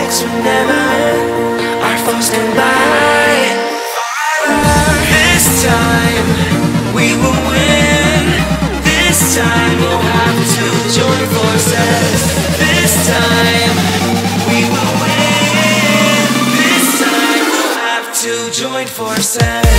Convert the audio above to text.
fights will never end, our foes stand by. This time we will win. This time we'll have to join forces. This time we will win. This time we'll have to join forces.